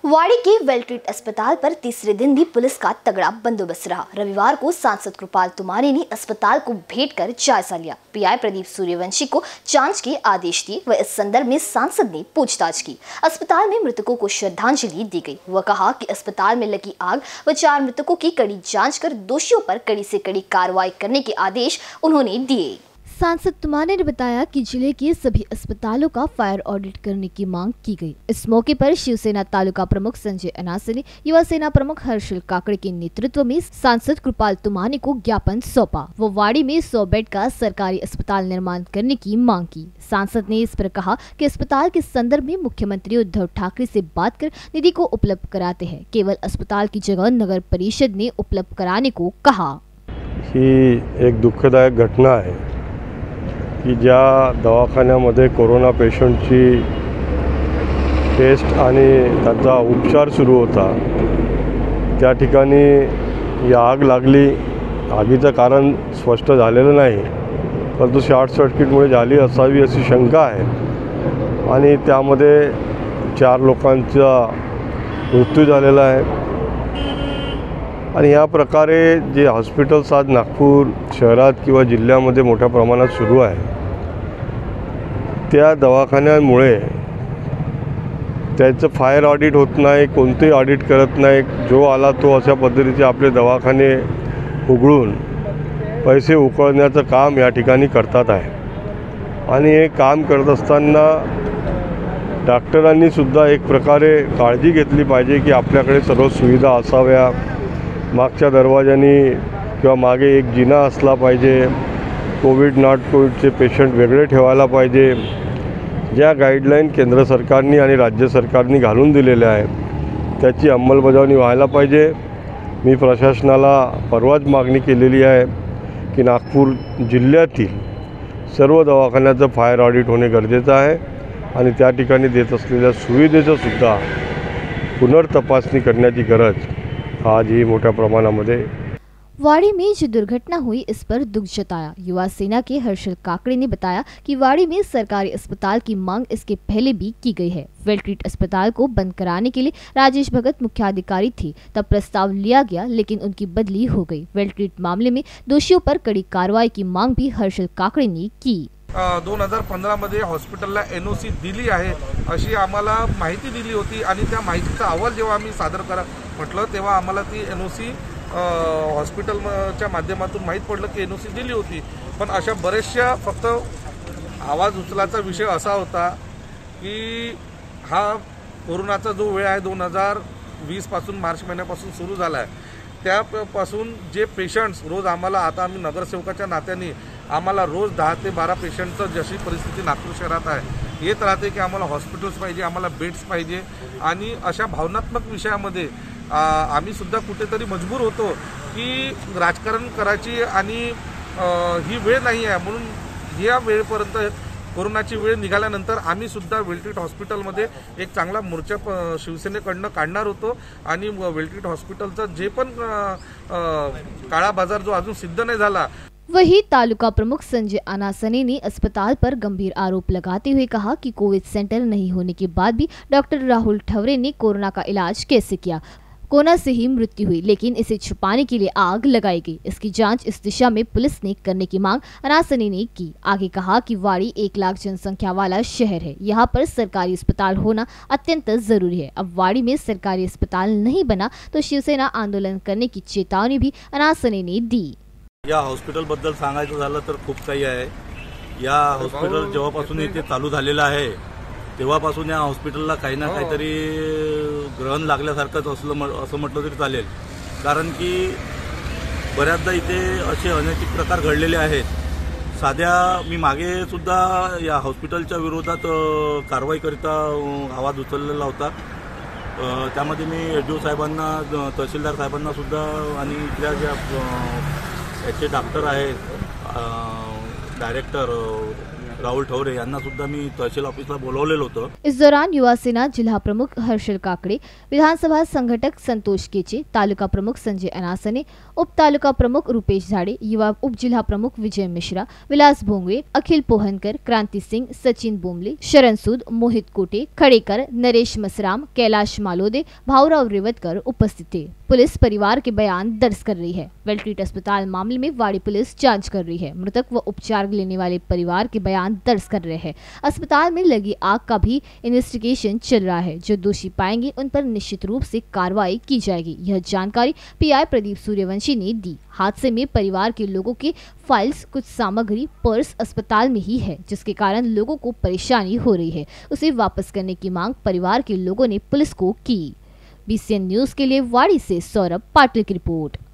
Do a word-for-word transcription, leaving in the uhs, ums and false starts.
वाड़ी के वेलट्रीट अस्पताल पर तीसरे दिन भी पुलिस का तगड़ा बंदोबस्त रहा। रविवार को सांसद कृपाल तुमानी ने अस्पताल को भेंट कर जायजा लिया। पीआई प्रदीप सूर्यवंशी को जांच के आदेश दिए व इस संदर्भ में सांसद ने पूछताछ की। अस्पताल में मृतकों को श्रद्धांजलि दी गई। वह कहा कि अस्पताल में लगी आग व चार मृतकों की कड़ी जाँच कर दोषियों पर कड़ी से कड़ी कार्रवाई करने के आदेश उन्होंने दिए। सांसद तुमानी ने बताया कि जिले के सभी अस्पतालों का फायर ऑडिट करने की मांग की गई। इस मौके पर शिवसेना तालुका प्रमुख संजय अनासे ने युवा सेना प्रमुख हर्षल काकड़े के नेतृत्व में सांसद कृपाल तुमानी को ज्ञापन सौंपा। वो वाड़ी में सौ बेड का सरकारी अस्पताल निर्माण करने की मांग की। सांसद ने इस पर कहा कि अस्पताल के संदर्भ में मुख्यमंत्री उद्धव ठाकरे से बात कर निधि को उपलब्ध कराते हैं। केवल अस्पताल की जगह नगर परिषद ने उपलब्ध कराने को कहा। एक दुःखदायक घटना है की ज्या दवाखान्यामध्ये कोरोना पेशंटची टेस्ट आणि त्याचा उपचार सुरू होता त्या ठिकाणी ही आग लागली। आगीचं कारण स्पष्ट झालेलं नाही, परंतु शॉर्ट सर्किटमुळे झाली असावी अशी शंका आहे आणि त्यामध्ये चार लोकांचा मृत्यू झालेला आहे। आणि या प्रकारे जे हॉस्पिटल्स आज नागपूर शहरात किंवा जिल्ह्यामध्ये मोठ्या प्रमाणात सुरू आहे त्या दवाखान्यांमुळे त्याचं फायर ऑडिट होत नाही, कोणतेही ऑडिट करत नाही। जो आला तो अशा पद्धतीचे आपले दवाखाने उघडून पैसे उकळण्याचं काम या ठिकाणी करतात आहे। आणि हे काम करत असताना डॉक्टरांनी सुद्धा एक प्रकारे काळजी घेतली पाहिजे की आपल्याकडे सर्व सुविधा असाव्या। मागच्या दरवाजानी किंवा मागे एक जिना असला पाहिजे। कोविड नॉट कोविडचे पेशंट वेगळे ठेवायला पाहिजे। ज्या गाईडलाईन केंद्र सरकारनी आणि राज्य सरकारनी घालून दिलेल्या आहे त्याची अंमलबजावणी व्हायला पाहिजे। मी प्रशासनाला परवाच मागणी केलेली आहे की नागपूर जिल्ह्यातील सर्व दवाखान्याचं फायर ऑडिट होणे गरजेचं आहे आणि त्या ठिकाणी देत असलेल्या सुविधेचं सुद्धा पुनर्तपासणी करण्याची गरज आज ही मोठ्या प्रमाणामध्ये। वाड़ी में जो दुर्घटना हुई इस पर दुख जताया। युवा सेना के हर्षल काकड़े ने बताया कि वाड़ी में सरकारी अस्पताल की मांग इसके पहले भी की गई है। वेलट्रीट अस्पताल को बंद कराने के लिए राजेश भगत मुख्याधिकारी थे, तब प्रस्ताव लिया गया लेकिन उनकी बदली हो गई। वेलट्रीट मामले में दोषियों पर कड़ी कार्रवाई की मांग भी हर्षल काकड़े ने की। दोन हजार पंधरा मध्ये हॉस्पिटलला एनओसी दिली आहे अशी आम्हाला माहिती दिली होती आणि त्या माहितीचा अहवाल जेव्हा आम्ही सादर करा म्हटलं तेव्हा आम्हाला ती एनओसी हॉस्पिटलच्या माध्यमातून माहीत पडलं की एनओसी दिली होती। पण अशा बरेचशा फक्त आवाज उचलाचा विषय असा होता की हा कोरोनाचा जो वेळ आहे दोन हजार वीस पासून मार्च महिन्यापासून सुरू झाला आहे त्यापासून जे पेशंट्स रोज आम्हाला आता आम्ही नगरसेवकाच्या नात्याने आम्हाला रोज दहा ते बारा पेशंटचं जशी परिस्थिती नागपूर शहरात आहे येत राहते की आम्हाला हॉस्पिटल्स पाहिजे, आम्हाला बेड्स पाहिजे आणि अशा भावनात्मक विषयामध्ये आम्ही सुद्धा कुठेतरी मजबूर होतो की राजकारण करायची आणि ही वेळ नाही आहे म्हणून या वेळेपर्यंत कोरोनाची वेळ निघाल्यानंतर आम्ही सुद्धा वेलट्रीट हॉस्पिटलमध्ये एक चांगला मोर्चा शिवसेनेकडनं काढणार होतो आणि वेलट्रीट हॉस्पिटलचं जे पण काळा बाजार जो अजून सिद्ध नाही झाला। वही तालुका प्रमुख संजय अनासने ने अस्पताल पर गंभीर आरोप लगाते हुए कहा कि कोविड सेंटर नहीं होने के बाद भी डॉक्टर राहुल ठवरे ने कोरोना का इलाज कैसे किया। कोरोना से ही मृत्यु हुई लेकिन इसे छुपाने के लिए आग लगाई गई। इसकी जांच इस दिशा में पुलिस ने करने की मांग अनासने ने की। आगे कहा कि वाड़ी एक लाख जनसंख्या वाला शहर है, यहाँ पर सरकारी अस्पताल होना अत्यंत जरूरी है। अब वाड़ी में सरकारी अस्पताल नहीं बना तो शिवसेना आंदोलन करने की चेतावनी भी अनासने ने दी। या हॉस्पिटल बद्दल सांगायचं झालं तर खूप काही आहे। या हॉस्पिटल जेव्हापासून इथे चालू झालेलं आहे तेव्हापासून या हॉस्पिटलला काही ना काहीतरी ग्रहण लागल्यासारखंच असलं असं म्हटलं तरी चालेल, कारण की बऱ्याचदा इथे असे अनैतिक प्रकार घडलेले आहेत। साध्या मी मागे सुद्धा या हॉस्पिटलच्या विरोधात कारवाईकरिता आवाज उचललेला होता। त्यामध्ये मी एडीओ साहेबांना, तहसीलदार साहेबांना सुद्धा आणि इथल्या ज्या याचे डॉक्टर आहेत, डायरेक्टर राहुल ठौरे यांना सुद्धा मी तहसील ऑफिसला बोलवलेलं होतं। इस दौरान युवा सेना जिला प्रमुख हर्षल काकड़े, विधानसभा संगठक संतोष केचे, तालुका प्रमुख संजय अनासने, उप तालुका प्रमुख रूपेश झाड़े, युवा उप जिला प्रमुख विजय मिश्रा, विलास भोंगवे, अखिल पोहनकर, क्रांति सिंह, सचिन बोमले, शरण सूद, मोहित कोटे, खड़ेकर, नरेश मसराम, कैलाश मालोदे, भाऊराव रेवतकर उपस्थित थे। पुलिस परिवार के बयान दर्ज कर रही है। वेलट्रीट अस्पताल मामले में वाड़ी पुलिस जांच कर रही है। मृतक व उपचार लेने वाले परिवार के बयान दर्ज कर रहे हैं। अस्पताल में लगी आग का भी इन्वेस्टिगेशन चल रहा है। जो दोषी पाएंगे उन पर निश्चित रूप से कार्रवाई की जाएगी। यह जानकारी पीआई प्रदीप सूर्यवंशी ने दी। हादसे में परिवार के लोगों के फाइल्स, कुछ सामग्री, पर्स अस्पताल में ही है, जिसके कारण लोगों को परेशानी हो रही है। उसे वापस करने की मांग परिवार के लोगों ने पुलिस को की। बीसीएन न्यूज के लिए वाड़ी से सौरभ पाटिल की रिपोर्ट।